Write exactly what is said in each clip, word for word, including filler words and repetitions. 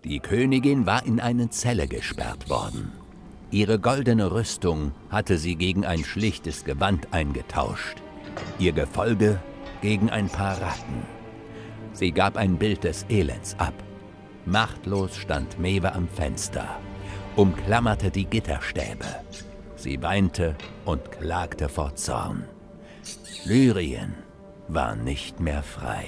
Die Königin war in eine Zelle gesperrt worden. Ihre goldene Rüstung hatte sie gegen ein schlichtes Gewand eingetauscht. Ihr Gefolge gegen ein paar Ratten. Sie gab ein Bild des Elends ab. Machtlos stand Maeve am Fenster, umklammerte die Gitterstäbe. Sie weinte und klagte vor Zorn. Lyrien war nicht mehr frei.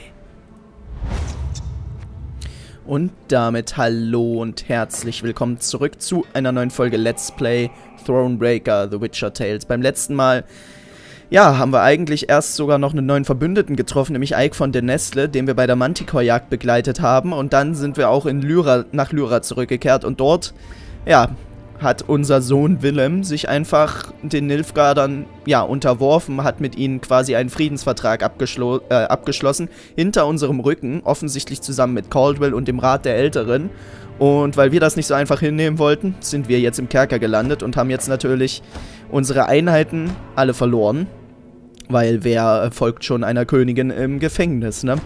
Und damit hallo und herzlich willkommen zurück zu einer neuen Folge Let's Play Thronebreaker, The Witcher Tales. Beim letzten Mal, ja, haben wir eigentlich erst sogar noch einen neuen Verbündeten getroffen, nämlich Eik von der Nestle, den wir bei der Manticore-Jagd begleitet haben. Und dann sind wir auch in Lyra, nach Lyra zurückgekehrt und dort, ja, hat unser Sohn Willem sich einfach den Nilfgaardern, ja, unterworfen, hat mit ihnen quasi einen Friedensvertrag abgeschlo äh, abgeschlossen, hinter unserem Rücken, offensichtlich zusammen mit Caldwell und dem Rat der Älteren. Und weil wir das nicht so einfach hinnehmen wollten, sind wir jetzt im Kerker gelandet und haben jetzt natürlich unsere Einheiten alle verloren, weil wer folgt schon einer Königin im Gefängnis, ne?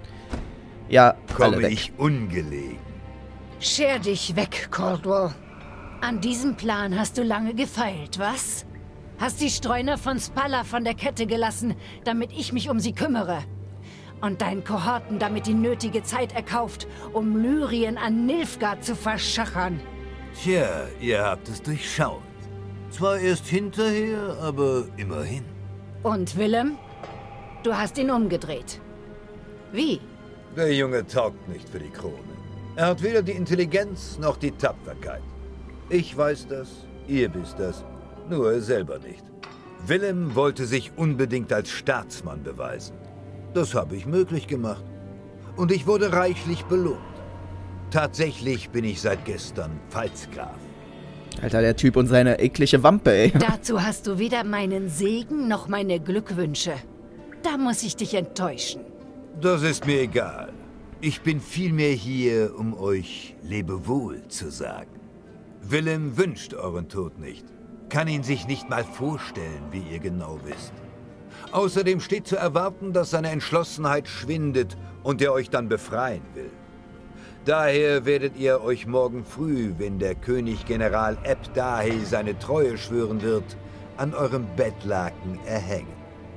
Ja, alle Komme weg. ich ungelegen. Scher dich weg, Caldwell. An diesem Plan hast du lange gefeilt, was? Hast die Streuner von Spalla von der Kette gelassen, damit ich mich um sie kümmere. Und deinen Kohorten damit die nötige Zeit erkauft, um Lyrien an Nilfgaard zu verschachern. Tja, ihr habt es durchschaut. Zwar erst hinterher, aber immerhin. Und Willem? Du hast ihn umgedreht. Wie? Der Junge taugt nicht für die Krone. Er hat weder die Intelligenz noch die Tapferkeit. Ich weiß das, ihr wisst das, nur er selber nicht. Willem wollte sich unbedingt als Staatsmann beweisen. Das habe ich möglich gemacht. Und ich wurde reichlich belohnt. Tatsächlich bin ich seit gestern Pfalzgraf. Alter, der Typ und seine eklige Wampe, ey. Dazu hast du weder meinen Segen noch meine Glückwünsche. Da muss ich dich enttäuschen. Das ist mir egal. Ich bin vielmehr hier, um euch Lebewohl zu sagen. Willem wünscht euren Tod nicht, kann ihn sich nicht mal vorstellen, wie ihr genau wisst. Außerdem steht zu erwarten, dass seine Entschlossenheit schwindet und er euch dann befreien will. Daher werdet ihr euch morgen früh, wenn der König General Ebdahi seine Treue schwören wird, an eurem Bettlaken erhängen.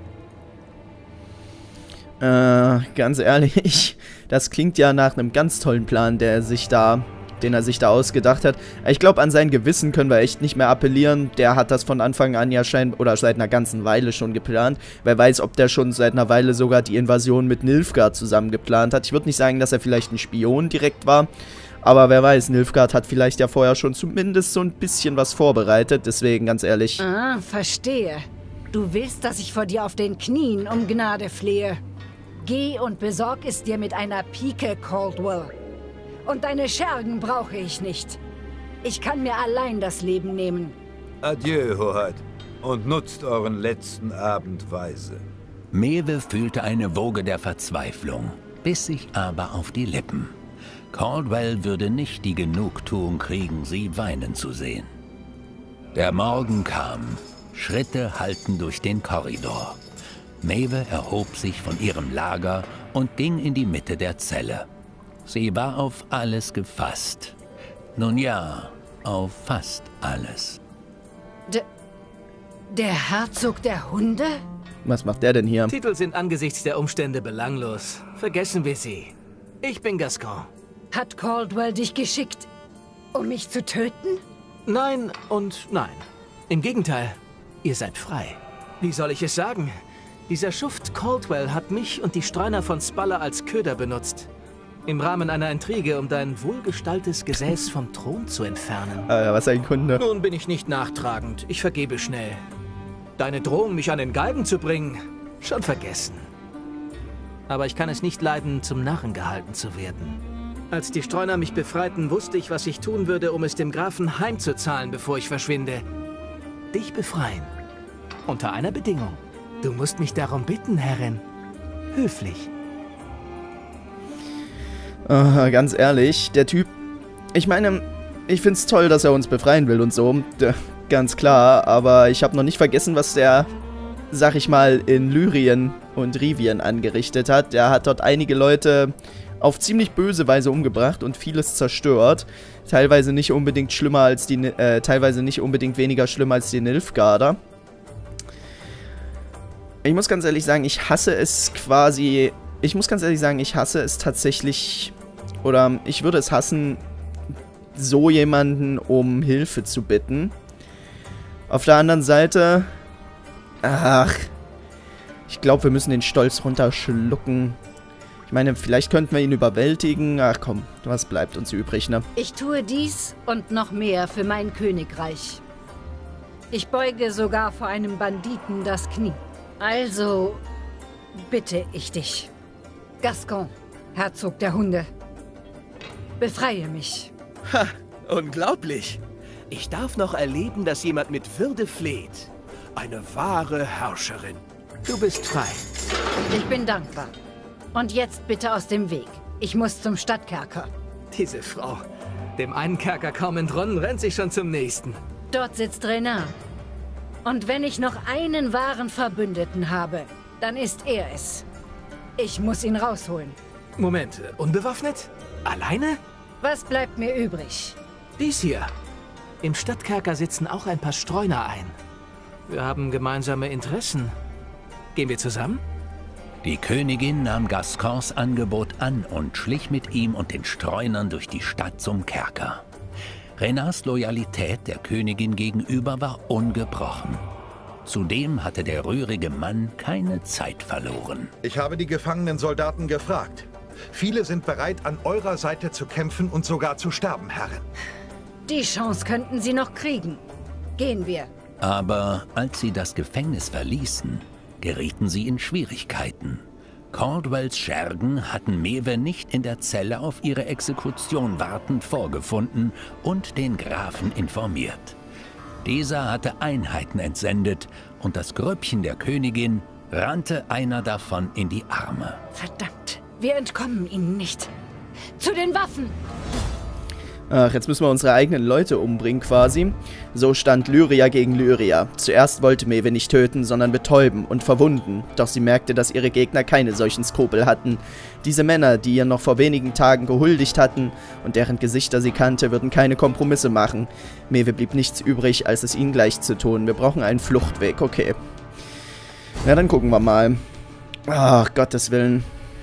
Äh, ganz ehrlich, das klingt ja nach einem ganz tollen Plan, der sich da... den er sich da ausgedacht hat. Ich glaube, an sein Gewissen können wir echt nicht mehr appellieren. Der hat das von Anfang an ja scheinbar, oder seit einer ganzen Weile schon geplant. Wer weiß, ob der schon seit einer Weile sogar die Invasion mit Nilfgaard zusammen geplant hat. Ich würde nicht sagen, dass er vielleicht ein Spion direkt war, aber wer weiß, Nilfgaard hat vielleicht ja vorher schon zumindest so ein bisschen was vorbereitet. Deswegen, ganz ehrlich. Ah, verstehe. Du willst, dass ich vor dir auf den Knien um Gnade flehe. Geh und besorg es dir mit einer Pike, Caldwell. Und deine Schergen brauche ich nicht. Ich kann mir allein das Leben nehmen. Adieu, Hoheit, und nutzt euren letzten Abend weise. Maeve fühlte eine Woge der Verzweiflung, biss sich aber auf die Lippen. Caldwell würde nicht die Genugtuung kriegen, sie weinen zu sehen. Der Morgen kam, Schritte hallten durch den Korridor. Maeve erhob sich von ihrem Lager und ging in die Mitte der Zelle. Sie war auf alles gefasst. Nun ja, auf fast alles. D der Herzog der Hunde? Was macht der denn hier? Titel sind angesichts der Umstände belanglos. Vergessen wir sie. Ich bin Gascon. Hat Caldwell dich geschickt, um mich zu töten? Nein und nein. Im Gegenteil, ihr seid frei. Wie soll ich es sagen? Dieser Schuft Caldwell hat mich und die Streuner von Spalla als Köder benutzt. Im Rahmen einer Intrige, um dein wohlgestaltetes Gesäß vom Thron zu entfernen. Äh, was ein Kunde. Nun bin ich nicht nachtragend. Ich vergebe schnell. Deine Drohung, mich an den Galgen zu bringen, schon vergessen. Aber ich kann es nicht leiden, zum Narren gehalten zu werden. Als die Streuner mich befreiten, wusste ich, was ich tun würde, um es dem Grafen heimzuzahlen, bevor ich verschwinde. Dich befreien. Unter einer Bedingung. Du musst mich darum bitten, Herrin. Höflich. Uh, ganz ehrlich, der Typ, ich meine, ich find's toll, dass er uns befreien will und so, D ganz klar, aber ich habe noch nicht vergessen, was der, sag ich mal, in Lyrien und Rivien angerichtet hat. Der hat dort einige Leute auf ziemlich böse Weise umgebracht und vieles zerstört. Teilweise nicht unbedingt schlimmer als die, äh, teilweise nicht unbedingt weniger schlimm als die Nilfgaarder. Ich muss ganz ehrlich sagen, ich hasse es quasi, ich muss ganz ehrlich sagen, ich hasse es tatsächlich, oder ich würde es hassen, so jemanden um Hilfe zu bitten. Auf der anderen Seite, ach, ich glaube, wir müssen den Stolz runterschlucken. Ich meine, vielleicht könnten wir ihn überwältigen. Ach komm, was bleibt uns übrig, ne? Ich tue dies und noch mehr für mein Königreich. Ich beuge sogar vor einem Banditen das Knie. Also bitte ich dich, Gascon, Herzog der Hunde, befreie mich. Ha, unglaublich. Ich darf noch erleben, dass jemand mit Würde fleht. Eine wahre Herrscherin. Du bist frei. Ich bin dankbar. Und jetzt bitte aus dem Weg. Ich muss zum Stadtkerker. Diese Frau. Dem einen Kerker kaum entronnen, rennt sich schon zum nächsten. Dort sitzt Renard. Und wenn ich noch einen wahren Verbündeten habe, dann ist er es. Ich muss ihn rausholen. Moment, unbewaffnet? Alleine? Was bleibt mir übrig? Dies hier. Im Stadtkerker sitzen auch ein paar Streuner ein. Wir haben gemeinsame Interessen. Gehen wir zusammen? Die Königin nahm Gascons Angebot an und schlich mit ihm und den Streunern durch die Stadt zum Kerker. Renards Loyalität der Königin gegenüber war ungebrochen. Zudem hatte der rührige Mann keine Zeit verloren. Ich habe die gefangenen Soldaten gefragt. Viele sind bereit, an eurer Seite zu kämpfen und sogar zu sterben, Herrin. Die Chance könnten sie noch kriegen. Gehen wir. Aber als sie das Gefängnis verließen, gerieten sie in Schwierigkeiten. Caldwells Schergen hatten Mewe nicht in der Zelle auf ihre Exekution wartend vorgefunden und den Grafen informiert. Dieser hatte Einheiten entsendet und das Grüppchen der Königin rannte einer davon in die Arme. Verdammt, wir entkommen ihnen nicht. Zu den Waffen! Ach, jetzt müssen wir unsere eigenen Leute umbringen quasi. So stand Lyria gegen Lyria. Zuerst wollte Mewe nicht töten, sondern betäuben und verwunden. Doch sie merkte, dass ihre Gegner keine solchen Skrupel hatten. Diese Männer, die ihr noch vor wenigen Tagen gehuldigt hatten und deren Gesichter sie kannte, würden keine Kompromisse machen. Mewe blieb nichts übrig, als es ihnen gleich zu tun. Wir brauchen einen Fluchtweg, okay. Na, dann gucken wir mal. Ach, Gottes Willen.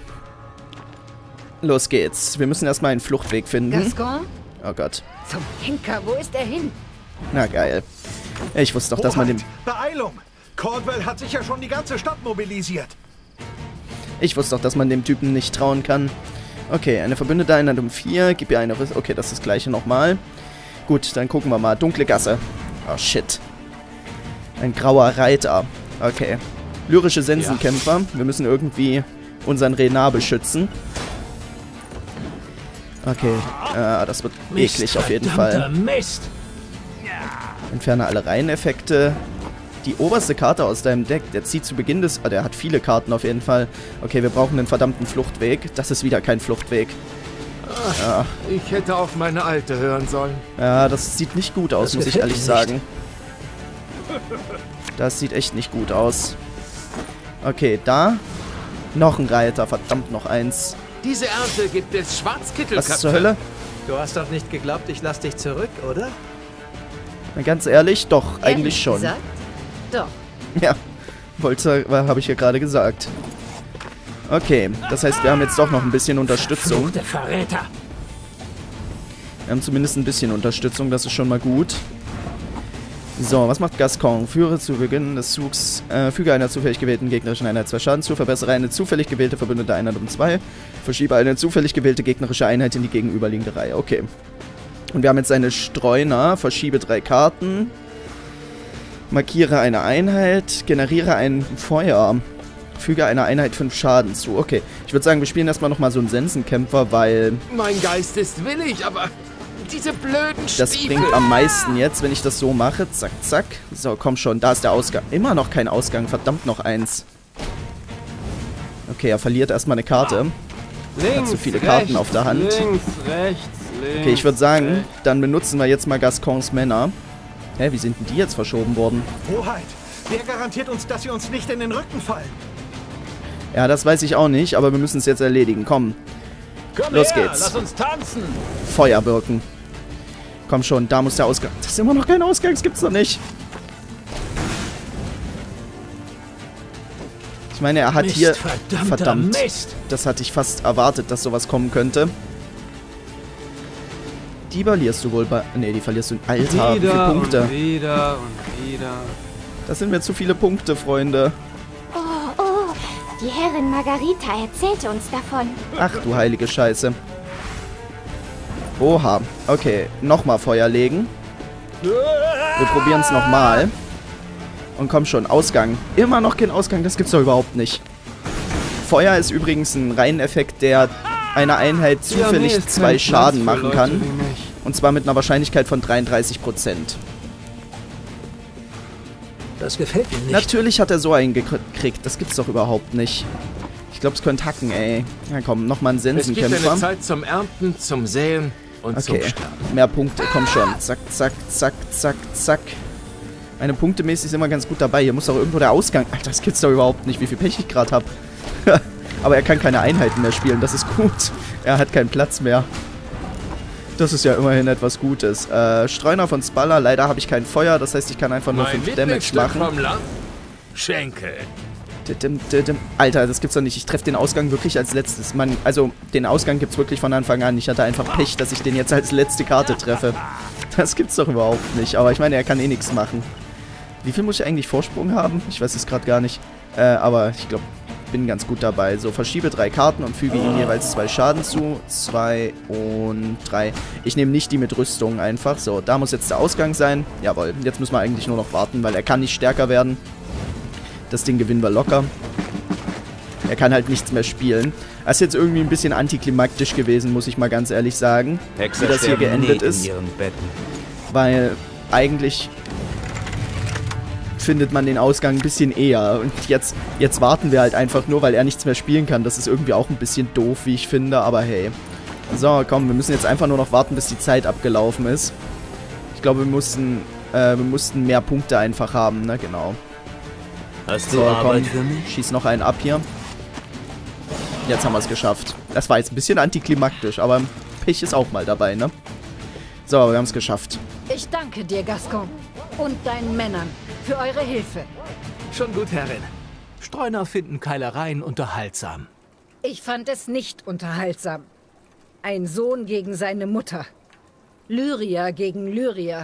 Los geht's. Wir müssen erstmal einen Fluchtweg finden. Gascon? Oh Gott. Zum Henker, wo ist er hin? Na geil. Ich wusste doch, dass man dem... Beeilung! Caldwell hat sich ja schon die ganze Stadt mobilisiert. Ich wusste doch, dass man dem Typen nicht trauen kann. Okay, eine verbündete Einheit um vier. Gib ihr eine... Okay, das ist das gleiche nochmal. Gut, dann gucken wir mal. Dunkle Gasse. Oh, shit. Ein grauer Reiter. Okay. Lyrische Sensenkämpfer. Ja. Wir müssen irgendwie unseren Renard beschützen. Okay, äh, das wird Mist, eklig auf jeden Fall. Mist. Entferne alle Reiheneffekte. Die oberste Karte aus deinem Deck, der zieht zu Beginn des... Ah, der hat viele Karten auf jeden Fall. Okay, wir brauchen einen verdammten Fluchtweg. Das ist wieder kein Fluchtweg. Ach, ja. Ich hätte auf meine Alte hören sollen. Ja, das sieht nicht gut aus, das muss ich ehrlich nicht. sagen. Das sieht echt nicht gut aus. Okay, da. Noch ein Reiter, verdammt, noch eins. Diese Ernte gibt es Schwarzkittelköpfe. Was zur Hölle? Du hast doch nicht geglaubt, ich lass dich zurück, oder? Na, ganz ehrlich, doch, Ehrlich eigentlich schon. Gesagt? Doch. Ja, wollte, habe ich ja gerade gesagt. Okay, das heißt, wir haben jetzt doch noch ein bisschen Unterstützung. Verfluchte Verräter. Wir haben zumindest ein bisschen Unterstützung, das ist schon mal gut. So, was macht Gascon? Führe zu Beginn des Zugs, äh, füge einer zufällig gewählten gegnerischen Einheit zwei Schaden zu, verbessere eine zufällig gewählte verbündete Einheit um zwei, verschiebe eine zufällig gewählte gegnerische Einheit in die gegenüberliegende Reihe. Okay. Und wir haben jetzt eine Streuner, verschiebe drei Karten, markiere eine Einheit, generiere ein Feuer, füge einer Einheit fünf Schaden zu. Okay, ich würde sagen, wir spielen erstmal nochmal so einen Sensenkämpfer, weil... Mein Geist ist willig, aber... Diese blöden Stiefel. Das bringt am meisten jetzt, wenn ich das so mache. Zack, zack. So, komm schon. Da ist der Ausgang. Immer noch kein Ausgang. Verdammt, noch eins. Okay, er verliert erstmal eine Karte. Er hat zu viele Karten rechts, auf der Hand. Links, rechts, links, okay, ich würde sagen, rechts. dann benutzen wir jetzt mal Gascons Männer. Hä, wie sind denn die jetzt verschoben worden? Hoheit, wer garantiert uns, dass sie uns nicht in den Rücken fallen? Ja, das weiß ich auch nicht, aber wir müssen es jetzt erledigen. Komm. Komm Los her, geht's. lass uns tanzen. Feuer wirken. Komm schon, da muss der Ausgang... Das ist immer noch kein Ausgang, das gibt's doch nicht. Ich meine, er hat Mist, hier... verdammter Verdammt. Mist. Das hatte ich fast erwartet, dass sowas kommen könnte. Die verlierst du wohl bei... Ne, die verlierst du... Alter, wie viele Wieder Punkte. und wieder und wieder. Das sind mir zu viele Punkte, Freunde. Oh, oh, die Herrin Margarita erzählte uns davon. Ach du heilige Scheiße. Oha. Okay, nochmal Feuer legen. Wir probieren es nochmal. Und komm schon, Ausgang. Immer noch kein Ausgang, das gibt's doch überhaupt nicht. Feuer ist übrigens ein Reiheneffekt, der einer Einheit zufällig ist zwei kein Schaden Platz für machen Leute kann. wie mich. Und zwar mit einer Wahrscheinlichkeit von dreiunddreißig Prozent. Das gefällt mir nicht. Natürlich hat er so einen gekriegt. Das gibt's doch überhaupt nicht. Ich glaube, es könnte hacken, ey. Ja komm, nochmal ein Es gibt eine Sensenkämpfer. Zeit zum Ernten, zum Säen und Okay, zum Sterben. mehr Punkte, komm schon. Zack, zack, zack, zack, zack. Meine punktemäßig sind immer ganz gut dabei. Hier muss doch irgendwo der Ausgang... Alter, das gibt's doch überhaupt nicht, wie viel Pech ich gerade habe. Aber er kann keine Einheiten mehr spielen, das ist gut. Er hat keinen Platz mehr. Das ist ja immerhin etwas Gutes. Äh, Streuner von Spalla, leider habe ich kein Feuer, das heißt, ich kann einfach nur Mein fünf Damage Lieblingsstück machen. vom Land? Schenkel. Didim, didim. Alter, das gibt's doch nicht. Ich treffe den Ausgang wirklich als letztes. Man, also, den Ausgang gibt's wirklich von Anfang an. Ich hatte einfach Pech, dass ich den jetzt als letzte Karte treffe. Das gibt's doch überhaupt nicht. Aber ich meine, er kann eh nichts machen. Wie viel muss ich eigentlich Vorsprung haben? Ich weiß es gerade gar nicht. Äh, aber ich glaube, bin ganz gut dabei. So, verschiebe drei Karten und füge ihm jeweils zwei Schaden zu. Zwei und drei. Ich nehme nicht die mit Rüstung einfach. So, da muss jetzt der Ausgang sein. Jawohl, jetzt müssen wir eigentlich nur noch warten, weil er kann nicht stärker werden. Das Ding gewinnen wir locker. Er kann halt nichts mehr spielen. Das ist jetzt irgendwie ein bisschen antiklimaktisch gewesen, muss ich mal ganz ehrlich sagen. Hexer wie das hier sterben nie geendet in ist. ihren Betten. Weil eigentlich findet man den Ausgang ein bisschen eher. Und jetzt, jetzt warten wir halt einfach nur, weil er nichts mehr spielen kann. Das ist irgendwie auch ein bisschen doof, wie ich finde. Aber hey. So, komm, wir müssen jetzt einfach nur noch warten, bis die Zeit abgelaufen ist. Ich glaube, wir mussten, äh, wir mussten mehr Punkte einfach haben, ne? Genau. Hast du So, Arbeit komm, für mich? schieß noch einen ab hier. Jetzt haben wir es geschafft. Das war jetzt ein bisschen antiklimaktisch, aber Pech ist auch mal dabei, ne? So, wir haben es geschafft. Ich danke dir, Gascon. Und deinen Männern für eure Hilfe. Schon gut, Herrin. Streuner finden Keilereien unterhaltsam. Ich fand es nicht unterhaltsam. Ein Sohn gegen seine Mutter. Lyria gegen Lyria.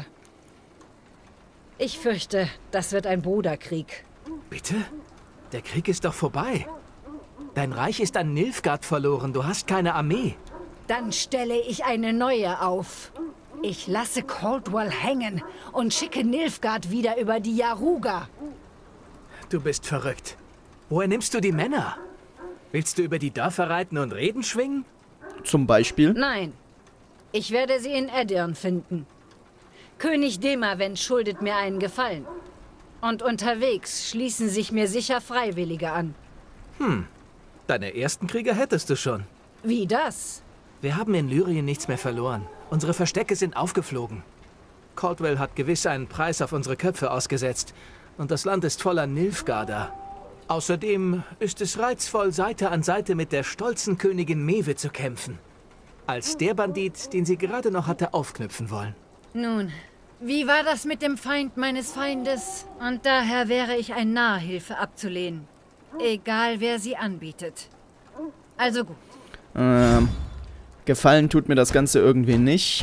Ich fürchte, das wird ein Bruderkrieg. Bitte? Der Krieg ist doch vorbei. Dein Reich ist an Nilfgaard verloren. Du hast keine Armee. Dann stelle ich eine neue auf. Ich lasse Caldwell hängen und schicke Nilfgaard wieder über die Yaruga. Du bist verrückt. Woher nimmst du die Männer? Willst du über die Dörfer reiten und Reden schwingen? Zum Beispiel. Nein, ich werde sie in Edirn finden. König Demavend schuldet mir einen Gefallen. Und unterwegs schließen sich mir sicher Freiwillige an. Hm, deine ersten Krieger hättest du schon. Wie das? Wir haben in Lyrien nichts mehr verloren. Unsere Verstecke sind aufgeflogen. Caldwell hat gewiss einen Preis auf unsere Köpfe ausgesetzt. Und das Land ist voller Nilfgaarder. Außerdem ist es reizvoll, Seite an Seite mit der stolzen Königin Mewe zu kämpfen. Als der Bandit, den sie gerade noch hatte aufknüpfen wollen. Nun, wie war das mit dem Feind meines Feindes? Und daher wäre ich ein Narr, Hilfe abzulehnen. Egal, wer sie anbietet. Also gut. Ähm, gefallen tut mir das Ganze irgendwie nicht.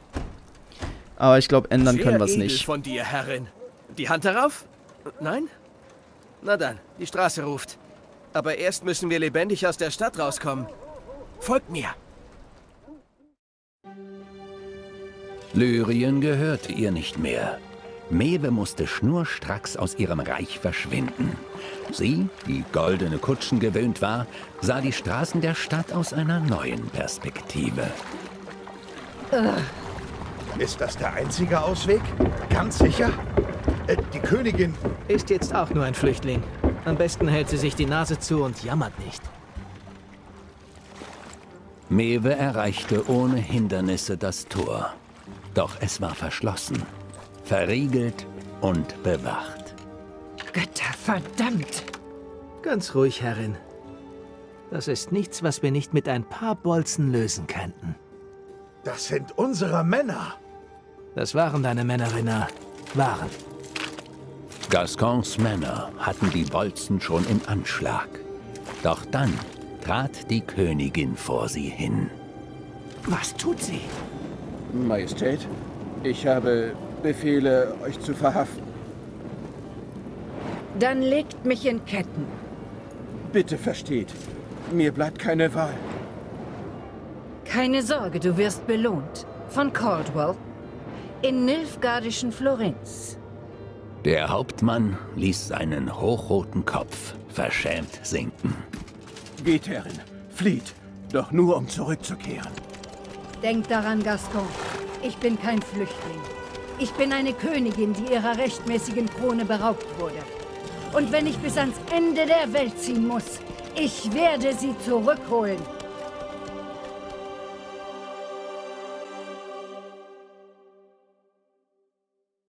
Aber ich glaube, ändern Sehr können wir es edel nicht. von dir, Herrin. Die Hand darauf? Nein? Na dann, die Straße ruft. Aber erst müssen wir lebendig aus der Stadt rauskommen. Folgt mir. Lyrien gehörte ihr nicht mehr. Mewe musste schnurstracks aus ihrem Reich verschwinden. Sie, die goldene Kutschen gewöhnt war, sah die Straßen der Stadt aus einer neuen Perspektive. Ist das der einzige Ausweg? Ganz sicher? Äh, die Königin... Ist jetzt auch nur ein Flüchtling. Am besten hält sie sich die Nase zu und jammert nicht. Mewe erreichte ohne Hindernisse das Tor. Doch es war verschlossen, verriegelt und bewacht. Götter verdammt! Ganz ruhig, Herrin. Das ist nichts, was wir nicht mit ein paar Bolzen lösen könnten. Das sind unsere Männer. Das waren deine Männer, Renard. Waren. Gascons Männer hatten die Bolzen schon im Anschlag. Doch dann trat die Königin vor sie hin. Was tut sie? Majestät, ich habe Befehle, euch zu verhaften. Dann legt mich in Ketten. Bitte versteht, mir bleibt keine Wahl. Keine Sorge, du wirst belohnt. Von Caldwell. In nilfgaardischen Florenz. Der Hauptmann ließ seinen hochroten Kopf verschämt sinken. Geht, Herrin, flieht, doch nur um zurückzukehren. Denk daran, Gascon. Ich bin kein Flüchtling. Ich bin eine Königin, die ihrer rechtmäßigen Krone beraubt wurde. Und wenn ich bis ans Ende der Welt ziehen muss, ich werde sie zurückholen.